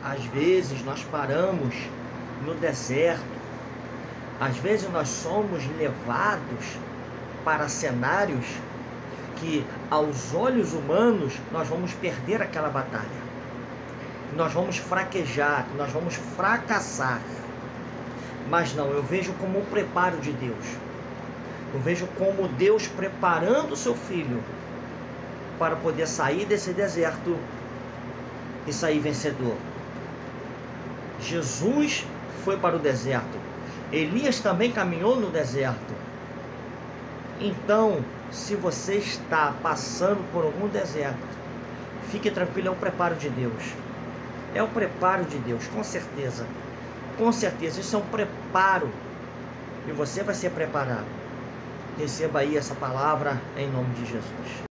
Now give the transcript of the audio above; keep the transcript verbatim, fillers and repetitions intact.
Às vezes nós paramos no deserto, às vezes nós somos levados para cenários que aos olhos humanos nós vamos perder aquela batalha, nós vamos fraquejar, nós vamos fracassar. Mas não, eu vejo como um preparo de Deus. Eu vejo como Deus preparando o seu filho para poder sair desse deserto e sair vencedor. Jesus foi para o deserto. Elias também caminhou no deserto. Então, se você está passando por algum deserto, fique tranquilo, é o preparo de Deus. É o preparo de Deus, com certeza. Com certeza, isso é um preparo. E você vai ser preparado. Receba aí essa palavra em nome de Jesus.